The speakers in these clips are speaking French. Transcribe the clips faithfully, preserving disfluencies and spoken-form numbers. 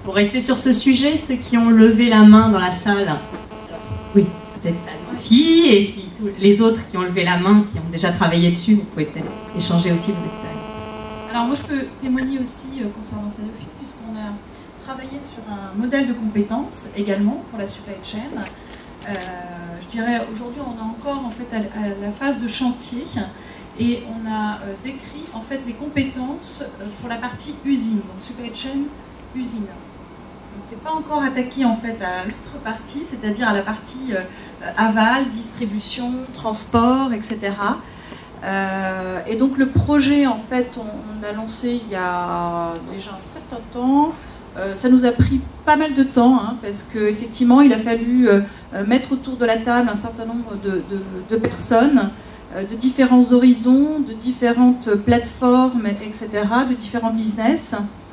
Pour rester sur ce sujet, ceux qui ont levé la main dans la salle, alors, oui, peut-être Sanofi, et puis tous les autres qui ont levé la main, qui ont déjà travaillé dessus, vous pouvez peut-être échanger aussi vos expériences. Alors moi je peux témoigner aussi euh, concernant Sanofi, puisqu'on a travaillé sur un modèle de compétences également pour la supply chain. Euh, je dirais aujourd'hui on est encore en fait à, à la phase de chantier et on a euh, décrit en fait les compétences euh, pour la partie usine, donc supply chain usine. C'est pas encore attaqué en fait à l'autre partie, c'est-à-dire à la partie euh, aval, distribution, transport, et cetera. Euh, et donc le projet en fait on, on l'a lancé il y a déjà un certain temps. Euh, ça nous a pris pas mal de temps hein, parce qu'effectivement il a fallu euh, mettre autour de la table un certain nombre de, de, de personnes euh, de différents horizons, de différentes plateformes, et cetera, de différents business.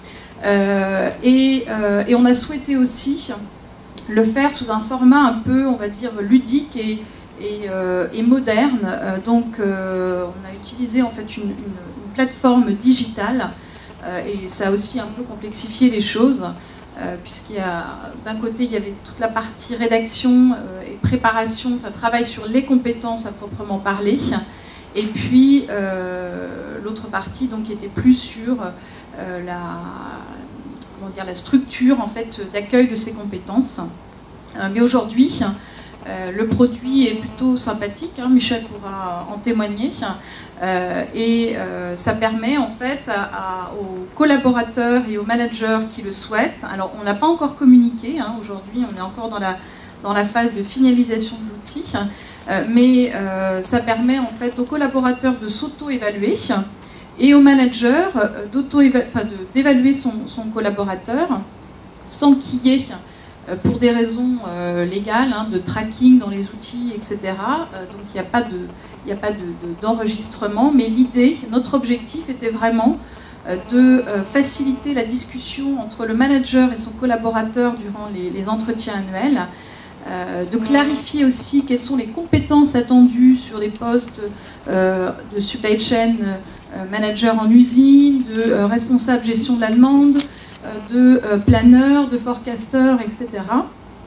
Euh, et, euh, et on a souhaité aussi le faire sous un format un peu, on va dire, ludique et, et, euh, et moderne. Euh, donc euh, on a utilisé en fait une, une, une plateforme digitale euh, et ça a aussi un peu complexifié les choses euh, puisqu'il y a d'un côté il y avait toute la partie rédaction euh, et préparation, enfin travail sur les compétences à proprement parler. Et puis euh, l'autre partie donc était plus sur euh, la, comment dire, la structure en fait d'accueil de ces compétences. Euh, mais aujourd'hui, euh, le produit est plutôt sympathique. Hein, Michel pourra en témoigner. Euh, et euh, ça permet en fait à, à, aux collaborateurs et aux managers qui le souhaitent. Alors on n'a pas encore communiqué. Hein, aujourd'hui, on est encore dans la dans la phase de finalisation de l'outil. Euh, mais euh, ça permet en fait aux collaborateurs de s'auto-évaluer et aux managers euh, enfin, d'évaluer son, son collaborateur sans qu'il y ait, euh, pour des raisons euh, légales, hein, de tracking dans les outils, et cetera. Euh, donc il n'y a pas de, il n'y a pas de, de, d'enregistrement, mais l'idée, notre objectif était vraiment euh, de euh, faciliter la discussion entre le manager et son collaborateur durant les, les entretiens annuels. Euh, de clarifier aussi quelles sont les compétences attendues sur les postes euh, de supply chain euh, manager en usine, de euh, responsable gestion de la demande, euh, de euh, planeur, de forecaster, et cetera.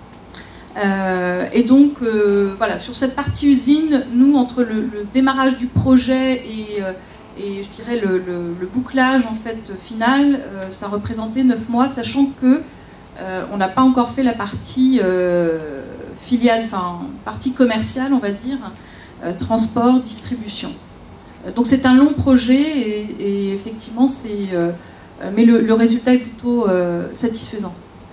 Euh, et donc, euh, voilà, sur cette partie usine, nous, entre le, le démarrage du projet et, euh, et je dirais le, le, le bouclage en fait final, euh, ça représentait neuf mois, sachant que Euh, on n'a pas encore fait la partie euh, filiale, enfin partie commerciale, on va dire, euh, transport, distribution. Euh, donc c'est un long projet et, et effectivement c'est, euh, mais le, le résultat est plutôt euh, satisfaisant.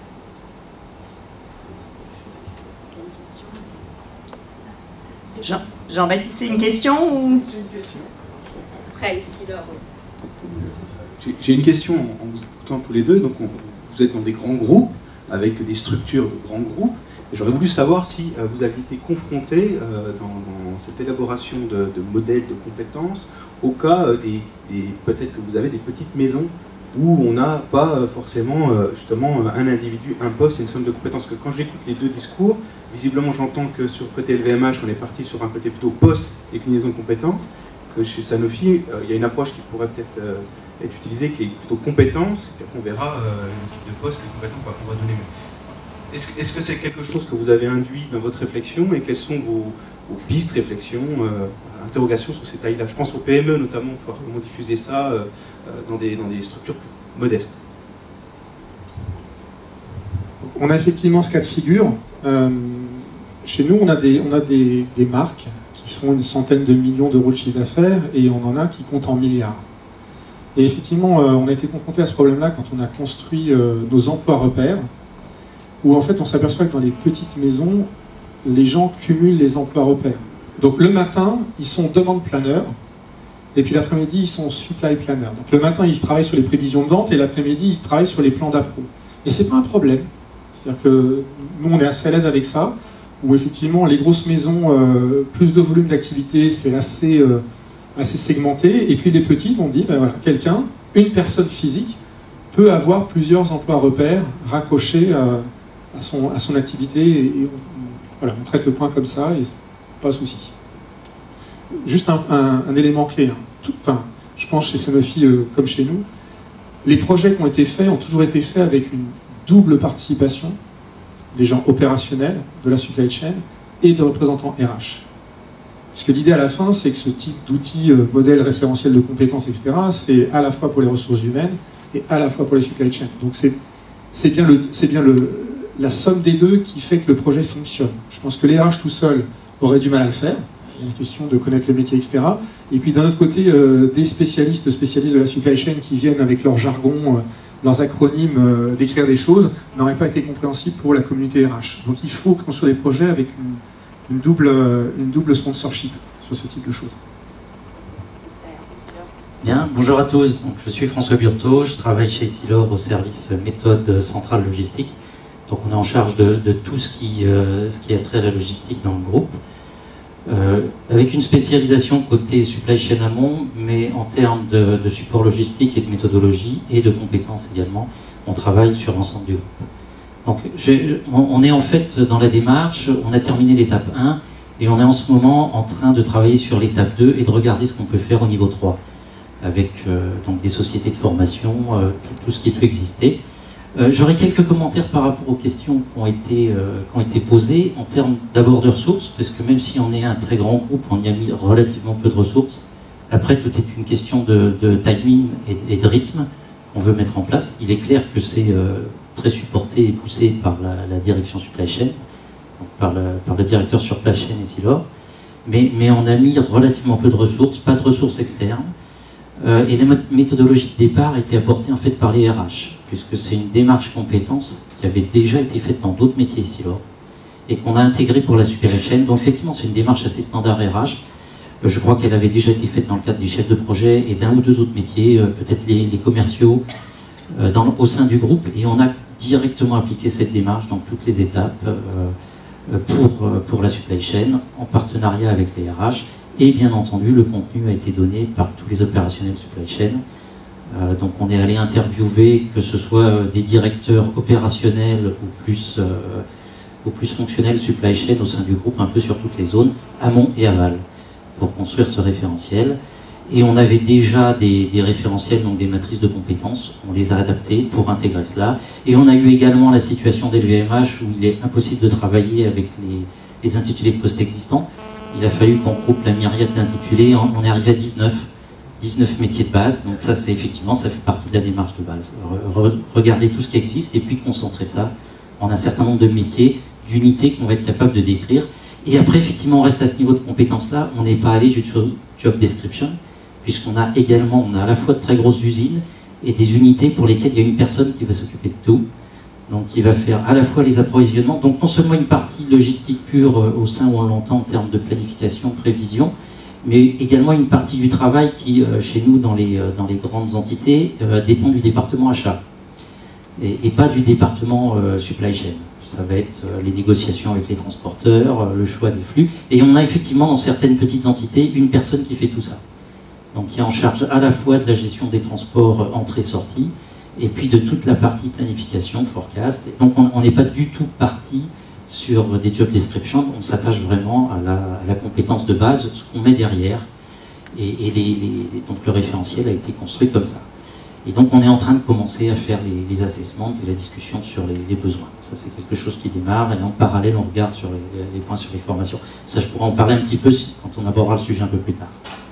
Jean, Jean-Baptiste, c'est une question ou... Après, ici, là, oui. J'ai une question en vous écoutant tous les deux. Donc on, vous êtes dans des grands groupes, avec des structures de grands groupes. J'aurais voulu savoir si euh, vous aviez été confronté euh, dans, dans cette élaboration de, de modèles de compétences au cas euh, des, des peut-être que vous avez des petites maisons où on n'a pas euh, forcément euh, justement un individu, un poste et une somme de compétences. Que quand j'écoute les deux discours, visiblement j'entends que sur le côté L V M H, on est parti sur un côté plutôt poste, déclinaison de compétences, que chez Sanofi, euh, il y a une approche qui pourrait peut-être euh, être utilisée, qui est plutôt compétence, et puis après on verra euh, le type de poste, les compétences qu'on va donner. Est-ce est-ce que c'est quelque chose que vous avez induit dans votre réflexion, et quelles sont vos, vos pistes, réflexions, euh, interrogations sur ces tailles-là? Je pense aux P M E notamment, pour comment diffuser ça euh, dans, des, dans des structures plus modestes. On a effectivement ce cas de figure. Euh, chez nous, on a, des, on a des, des marques qui font une centaine de millions d'euros de chiffre d'affaires, et on en a qui comptent en milliards. Et effectivement, euh, on a été confronté à ce problème-là quand on a construit euh, nos emplois repères, où en fait on s'aperçoit que dans les petites maisons, les gens cumulent les emplois repères. Donc le matin, ils sont demande planeur, et puis l'après-midi, ils sont supply planner. Donc le matin, ils travaillent sur les prévisions de vente, et l'après-midi, ils travaillent sur les plans d'appro. Et c'est pas un problème. C'est-à-dire que nous, on est assez à l'aise avec ça, où effectivement, les grosses maisons, euh, plus de volume d'activité, c'est assez... Euh, assez segmenté, et puis les petites, on dit, ben voilà, quelqu'un, une personne physique, peut avoir plusieurs emplois repères raccrochés à, à, son, à son activité, et, et on, voilà, on traite le point comme ça, et pas de souci. Juste un, un, un élément clé, hein. Tout, enfin, je pense chez Sanofi euh, comme chez nous, les projets qui ont été faits ont toujours été faits avec une double participation des gens opérationnels de la supply chain et de représentants R H. Parce que l'idée à la fin, c'est que ce type d'outils, euh, modèle référentiel de compétences, et cetera, c'est à la fois pour les ressources humaines et à la fois pour les supply chain. Donc c'est bien, le, bien le, la somme des deux qui fait que le projet fonctionne. Je pense que les R H tout seuls auraient du mal à le faire. Il y a une question de connaître le métier, et cetera. Et puis d'un autre côté, euh, des spécialistes, spécialistes de la supply chain qui viennent avec leur jargon, euh, leurs acronymes, euh, d'écrire des choses, n'auraient pas été compréhensibles pour la communauté R H. Donc il faut construire des projets avec une, une, double, une double sponsorship sur ce type de choses. Bien, bonjour à tous. Donc, je suis François Burteau, je travaille chez Essilor au service méthode centrale logistique. Donc on est en charge de, de tout ce qui, euh, ce qui a trait à la logistique dans le groupe. Euh, avec une spécialisation côté supply chain amont, mais en termes de, de support logistique et de méthodologie et de compétences également, on travaille sur l'ensemble du groupe. Donc on, on est en fait dans la démarche, on a terminé l'étape un et on est en ce moment en train de travailler sur l'étape deux et de regarder ce qu'on peut faire au niveau trois, avec euh, donc des sociétés de formation, euh, tout, tout ce qui peut exister. Euh, J'aurais quelques commentaires par rapport aux questions qui ont été, euh, qui ont été posées en termes d'abord de ressources, parce que même si on est un très grand groupe, on y a mis relativement peu de ressources. Après, tout est une question de, de timing et, et de rythme qu'on veut mettre en place. Il est clair que c'est euh, très supporté et poussé par la, la direction supply chain, donc par, le, par le directeur supply chain Essilor, mais, mais on a mis relativement peu de ressources, pas de ressources externes. Euh, et la méthodologie de départ a été apportée en fait par les R H, puisque c'est une démarche compétence qui avait déjà été faite dans d'autres métiers Essilor et qu'on a intégrée pour la supply chain. Donc effectivement, c'est une démarche assez standard R H. Euh, je crois qu'elle avait déjà été faite dans le cadre des chefs de projet et d'un ou deux autres métiers, euh, peut-être les, les commerciaux euh, dans, au sein du groupe. Et on a directement appliqué cette démarche dans toutes les étapes euh, pour, euh, pour la supply chain, en partenariat avec les R H. Et bien entendu, le contenu a été donné par tous les opérationnels supply chain. Euh, donc on est allé interviewer, que ce soit euh, des directeurs opérationnels ou plus, euh, ou plus fonctionnels supply chain au sein du groupe, un peu sur toutes les zones, amont et aval, pour construire ce référentiel. Et on avait déjà des, des référentiels, donc des matrices de compétences, on les a adaptés pour intégrer cela. Et on a eu également la situation des L V M H où il est impossible de travailler avec les, les intitulés de postes existants. Il a fallu qu'on groupe la myriade d'intitulés, on est arrivé à dix-neuf, dix-neuf métiers de base, donc ça c'est effectivement, ça fait partie de la démarche de base. Re regarder tout ce qui existe et puis concentrer ça en un certain nombre de métiers, d'unités qu'on va être capable de décrire. Et après effectivement on reste à ce niveau de compétence-là, on n'est pas allé jusqu'au job description, puisqu'on a également, on a à la fois de très grosses usines et des unités pour lesquelles il y a une personne qui va s'occuper de tout. Donc qui va faire à la fois les approvisionnements, donc non seulement une partie logistique pure euh, au sein où on l'entend en termes de planification, prévision, mais également une partie du travail qui, euh, chez nous, dans les, euh, dans les grandes entités, euh, dépend du département achat, et, et pas du département euh, supply chain. Ça va être euh, les négociations avec les transporteurs, euh, le choix des flux, et on a effectivement dans certaines petites entités une personne qui fait tout ça. Donc qui est en charge à la fois de la gestion des transports euh, entrée-sortie, et puis de toute la partie planification, forecast. Donc on n'est pas du tout parti sur des job descriptions, on s'attache vraiment à la, à la compétence de base, ce qu'on met derrière, et, et les, les, donc le référentiel a été construit comme ça. Et donc on est en train de commencer à faire les, les assessments et la discussion sur les, les besoins. Ça c'est quelque chose qui démarre, et en parallèle on regarde sur les, les points sur les formations. Ça je pourrais en parler un petit peu quand on abordera le sujet un peu plus tard.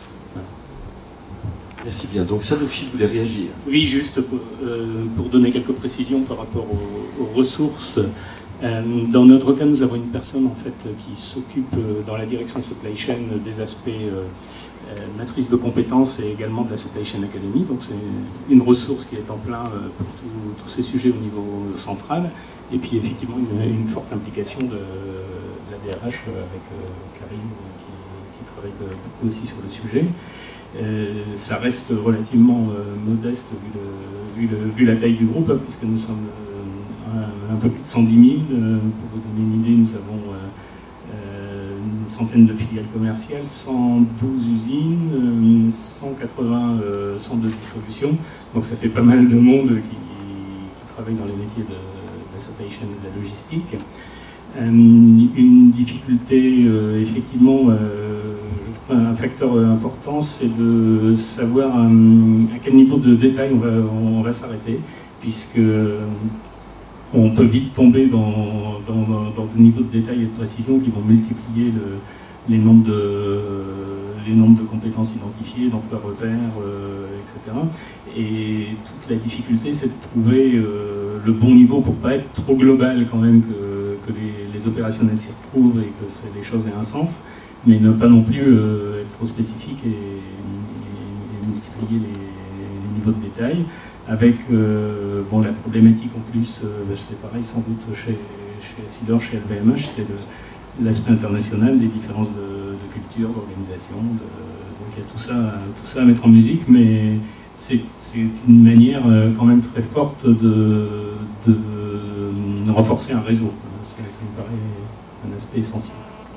Merci bien. Donc Sanofi voulait réagir. Oui, juste pour, euh, pour donner quelques précisions par rapport aux, aux ressources. Euh, dans notre cas, nous avons une personne en fait qui s'occupe euh, dans la direction supply chain des aspects euh, euh, matrice de compétences et également de la supply chain academy. Donc c'est une ressource qui est en plein euh, pour tous ces sujets au niveau central. Et puis effectivement une, une forte implication de, de la D R H avec euh, Karine qui, qui travaille beaucoup aussi sur le sujet. Euh, ça reste relativement euh, modeste vu, le, vu, le, vu la taille du groupe, hein, puisque nous sommes euh, un, un peu plus de cent dix mille. Euh, pour vous donner une idée, nous avons euh, euh, une centaine de filiales commerciales, cent douze usines, euh, cent quatre-vingts euh, centres de distribution. Donc ça fait pas mal de monde qui, qui travaille dans les métiers de, de la supply chain et de la logistique. Euh, une difficulté, euh, effectivement, euh, je trouve un facteur important, c'est de savoir euh, à quel niveau de détail on va, on va s'arrêter, puisque euh, on peut vite tomber dans, dans, dans des niveaux de détail et de précision qui vont multiplier le, les, nombres de, les nombres de compétences identifiées, d'emplois repères, euh, et cetera. Et toute la difficulté, c'est de trouver euh, le bon niveau pour ne pas être trop global quand même, que, que les, les opérationnels s'y retrouvent et que les choses aient un sens, mais ne pas non plus euh, être trop spécifique et, et, et multiplier les, les niveaux de détail. Avec euh, bon, la problématique en plus, euh, c'est pareil sans doute chez, chez Essilor, chez L V M H, c'est l'aspect international des différences de, de culture, d'organisation. De, donc il y a tout ça, tout ça à mettre en musique, mais c'est une manière euh, quand même très forte de, de, de renforcer un réseau. Ça, ça me paraît un aspect essentiel.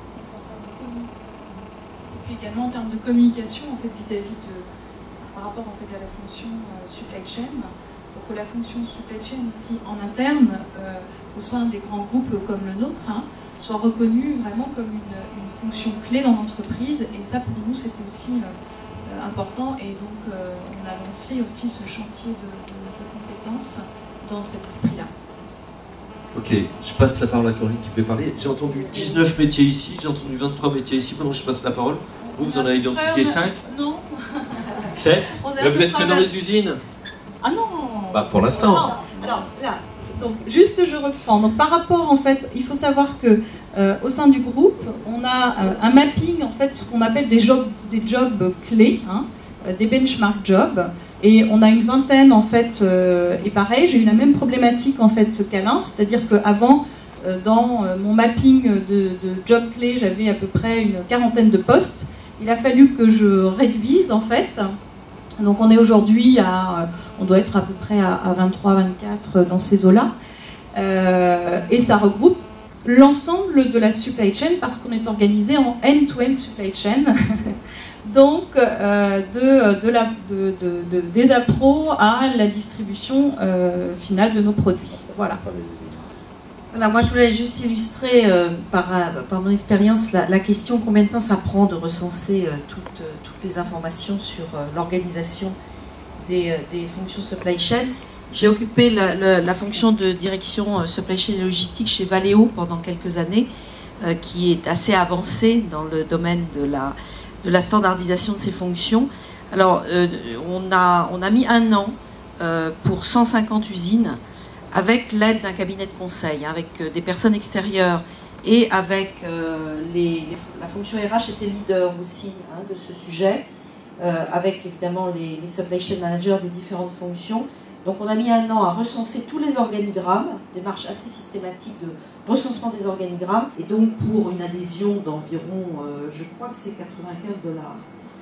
Et puis également en termes de communication, en fait, vis-à-vis de par rapport en fait, à la fonction euh, supply chain, pour que la fonction supply chain aussi en interne, euh, au sein des grands groupes comme le nôtre, hein, soit reconnue vraiment comme une, une fonction clé dans l'entreprise. Et ça, pour nous, c'était aussi euh, important. Et donc, euh, on a lancé aussi ce chantier de, de, de compétences dans cet esprit-là. Ok, je passe la parole à Corinne qui peut parler. J'ai entendu dix-neuf métiers ici, j'ai entendu vingt-trois métiers ici. Maintenant, je passe la parole. Vous, vous en avez identifié cinq? Non. sept? Là, vous êtes que dans les usines? Ah non. Bah, pour l'instant. Alors là, donc juste je reprends. Donc par rapport en fait, il faut savoir que euh, au sein du groupe, on a euh, un mapping en fait, ce qu'on appelle des jobs, des jobs clés, hein, euh, des benchmark jobs. Et on a une vingtaine en fait. Euh, et pareil, j'ai eu la même problématique en fait qu'Alain, c'est-à-dire qu'avant, euh, dans euh, mon mapping de, de jobs clés, j'avais à peu près une quarantaine de postes. Il a fallu que je réduise en fait. Donc on est aujourd'hui à, on doit être à peu près à, à vingt-trois, vingt-quatre dans ces eaux-là. Euh, et ça regroupe l'ensemble de la supply chain parce qu'on est organisé en end-to-end supply chain. Donc euh, de, de la, de, de, de, des appros à la distribution euh, finale de nos produits. Voilà. Voilà, moi je voulais juste illustrer euh, par, par mon expérience la, la question combien de temps ça prend de recenser euh, toutes, euh, toutes les informations sur euh, l'organisation des, euh, des fonctions supply chain. J'ai occupé la, la, la fonction de direction euh, supply chain et logistique chez Valeo pendant quelques années, euh, qui est assez avancée dans le domaine de la, de la standardisation de ces fonctions. Alors euh, on, a, on a mis un an euh, pour cent cinquante usines, avec l'aide d'un cabinet de conseil, hein, avec euh, des personnes extérieures et avec euh, les, les, la fonction R H était leader aussi hein, de ce sujet, euh, avec évidemment les, les supply chain managers des différentes fonctions. Donc on a mis un an à recenser tous les organigrammes, démarche assez systématique de recensement des organigrammes, et donc pour une adhésion d'environ, euh, je crois que c'est quatre-vingt-quinze dollars.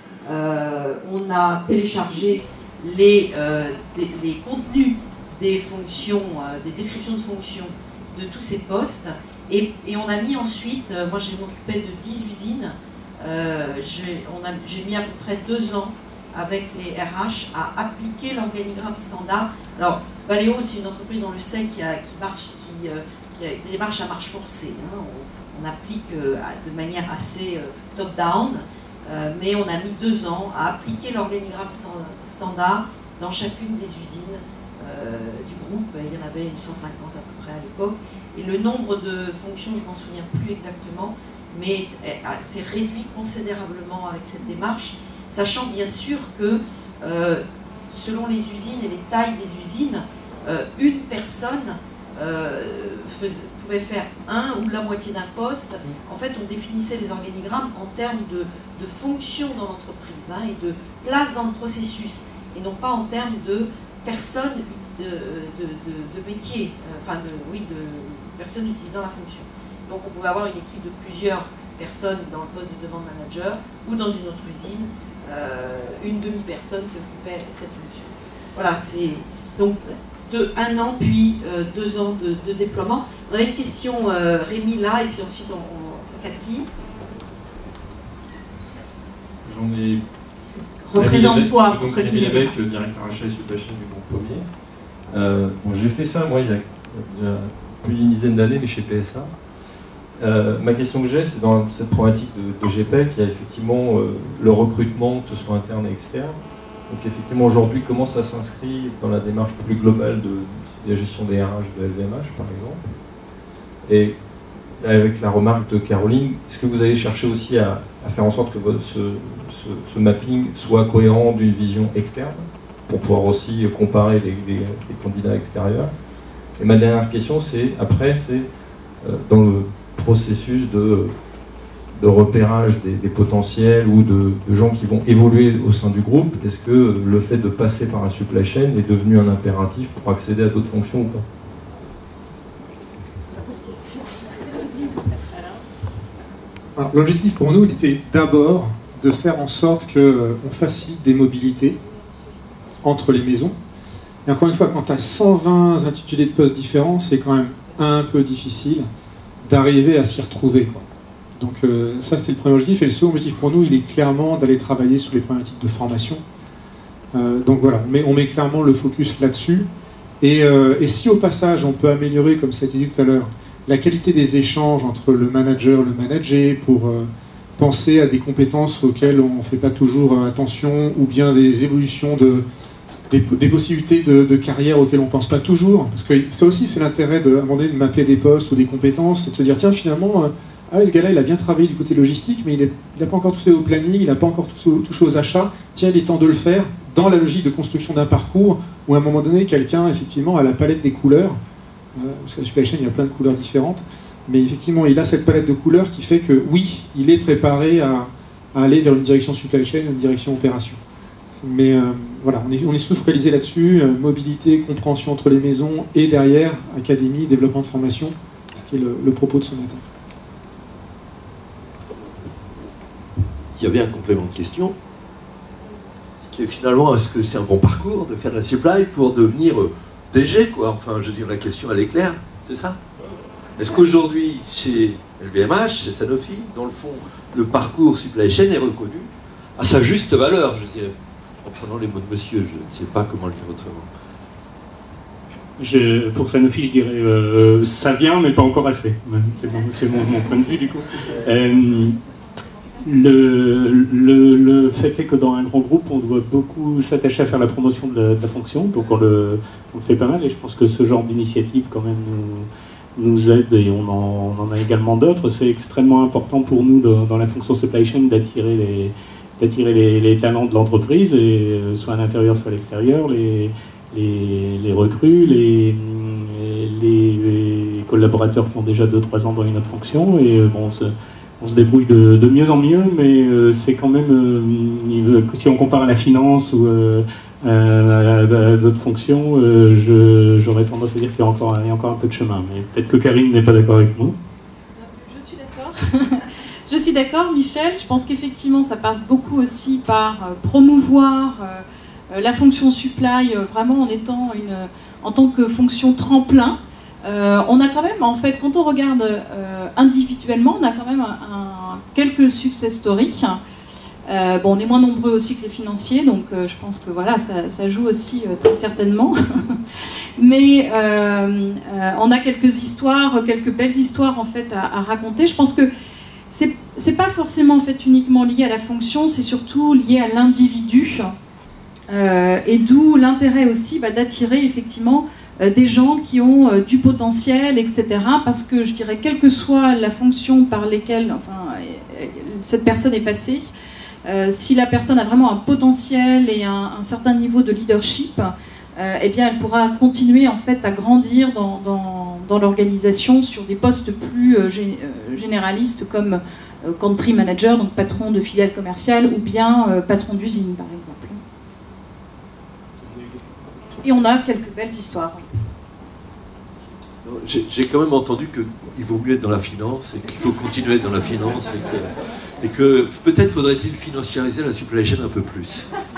Euh, on a téléchargé les, euh, des, les contenus des fonctions, euh, des descriptions de fonctions de tous ces postes. Et, et on a mis ensuite, euh, moi j'ai m'occupé de dix usines, euh, j'ai mis à peu près deux ans avec les R H à appliquer l'organigramme standard. Alors, Valeo, c'est une entreprise, on le sait, qui, a, qui, marche, qui, euh, qui a des démarches à marche forcée. Hein. On, on applique euh, de manière assez euh, top-down, euh, mais on a mis deux ans à appliquer l'organigramme standard dans chacune des usines Euh, du groupe. Il y en avait cent cinquante à peu près à l'époque, et le nombre de fonctions, je ne m'en souviens plus exactement, mais c'est réduit considérablement avec cette démarche, sachant bien sûr que euh, selon les usines et les tailles des usines, euh, une personne euh, faisait, pouvait faire un ou la moitié d'un poste. En fait, on définissait les organigrammes en termes de, de fonction dans l'entreprise hein, et de place dans le processus, et non pas en termes de personnes de, de, de, de métier, euh, enfin de, oui, de personnes utilisant la fonction. Donc on pouvait avoir une équipe de plusieurs personnes dans le poste de demande manager ou dans une autre usine, euh, une demi-personne qui occupait cette fonction. Voilà, c'est donc de un an puis euh, deux ans de, de déploiement. On avait une question, euh, Rémi là, et puis ensuite on, on, Cathy. J'en ai Représente-toi pour ceux qui Rémi Lévesque, directeur achat et supply chain du groupe Pommier. Euh, bon, j'ai fait ça, moi, il y a déjà plus d'une dizaine d'années, mais chez P S A. Euh, ma question que j'ai, c'est dans cette problématique de, de G P E C, il y a effectivement euh, le recrutement, que ce soit interne et externe. Donc effectivement, aujourd'hui, comment ça s'inscrit dans la démarche plus globale de, de la gestion des R H de L V M H, par exemple? Et avec la remarque de Caroline, est-ce que vous avez cherché aussi à, à faire en sorte que votre, ce, ce, ce mapping soit cohérent d'une vision externe, pour pouvoir aussi comparer les, les, les candidats extérieurs? Et ma dernière question, c'est, après, c'est euh, dans le processus de, de repérage des, des potentiels ou de, de gens qui vont évoluer au sein du groupe, est-ce que le fait de passer par un supply chain est devenu un impératif pour accéder à d'autres fonctions ou pas? L'objectif pour nous, il était d'abord de faire en sorte qu'on euh, facilite des mobilités entre les maisons. Et encore une fois, quand tu as cent vingt intitulés de postes différents, c'est quand même un peu difficile d'arriver à s'y retrouver, quoi. Donc euh, ça, c'était le premier objectif. Et le second objectif pour nous, il est clairement d'aller travailler sur les problématiques de formation. Euh, donc voilà, on met, on met clairement le focus là-dessus. Et, euh, et si au passage, on peut améliorer, comme ça a été dit tout à l'heure, la qualité des échanges entre le manager et le manager pour euh, penser à des compétences auxquelles on ne fait pas toujours euh, attention, ou bien des évolutions, de, des, des possibilités de, de carrière auxquelles on ne pense pas toujours. Parce que ça aussi, c'est l'intérêt de, à un moment donné, de mapper des postes ou des compétences, c'est de se dire, tiens, finalement, euh, ah, ce gars-là, il a bien travaillé du côté logistique, mais il n'a pas encore touché au planning, il n'a pas encore touché aux achats. Tiens, il est temps de le faire dans la logique de construction d'un parcours où, à un moment donné, quelqu'un, effectivement, a la palette des couleurs. Euh, parce que la supply chain, il y a plein de couleurs différentes, mais effectivement, il a cette palette de couleurs qui fait que, oui, il est préparé à, à aller vers une direction supply chain, une direction opération. Mais euh, voilà, on est, on est surtout focalisé là-dessus, euh, mobilité, compréhension entre les maisons, et derrière, académie, développement de formation, ce qui est le, le propos de ce matin. Il y avait un complément de question, qui est finalement, est-ce que c'est un bon parcours de faire de la supply pour devenir D G, quoi? Enfin, je veux dire, la question, elle est claire, c'est ça? Est-ce qu'aujourd'hui, chez L V M H, chez Sanofi, dans le fond, le parcours supply chain est reconnu à sa juste valeur, je dirais, en prenant les mots de monsieur, je ne sais pas comment le dire autrement. Je, pour Sanofi, je dirais euh, ça vient, mais pas encore assez. C'est bon, c'est mon, mon point de vue, du coup. Euh, le, le, le fait est que dans un grand groupe, on doit beaucoup s'attacher à faire la promotion de la, de la fonction, donc on le, on le fait pas mal, et je pense que ce genre d'initiative, quand même, nous, nous aide, et on en, on en a également d'autres. C'est extrêmement important pour nous, dans, dans la fonction supply chain, d'attirer les, d'attirer les, les talents de l'entreprise, et, soit à l'intérieur, soit à l'extérieur, les, les, les recrues, les, les, les collaborateurs qui ont déjà deux trois ans dans une autre fonction, et bon, on se débrouille de, de mieux en mieux, mais euh, c'est quand même, euh, si on compare à la finance ou euh, à, à d'autres fonctions, euh, j'aurais tendance à dire qu'il y a encore, il y a encore un peu de chemin. Mais peut-être que Karine n'est pas d'accord avec moi. Je suis d'accord. Je suis d'accord, Michel. Je pense qu'effectivement, ça passe beaucoup aussi par euh, promouvoir euh, la fonction supply, euh, vraiment en étant une, en tant que fonction tremplin. Euh, on a quand même, en fait, quand on regarde euh, individuellement, on a quand même un, un, quelques success stories. Euh, bon, on est moins nombreux aussi que les financiers, donc euh, je pense que voilà, ça, ça joue aussi euh, très certainement. Mais euh, euh, on a quelques histoires, quelques belles histoires en fait à, à raconter. Je pense que c'est, c'est pas forcément en fait uniquement lié à la fonction, c'est surtout lié à l'individu, euh, et d'où l'intérêt aussi bah, d'attirer effectivement des gens qui ont euh, du potentiel, et cetera. Parce que je dirais, quelle que soit la fonction par lesquelles enfin, euh, cette personne est passée, euh, si la personne a vraiment un potentiel et un, un certain niveau de leadership, euh, eh bien, elle pourra continuer en fait à grandir dans, dans, dans l'organisation sur des postes plus euh, gé, euh, généralistes comme euh, country manager, donc patron de filiale commerciale, ou bien euh, patron d'usine, par exemple. Et on a quelques belles histoires. J'ai quand même entendu qu'il vaut mieux être dans la finance et qu'il faut continuer à être dans la finance et que, et que peut-être faudrait-il financiariser la supply chain un peu plus.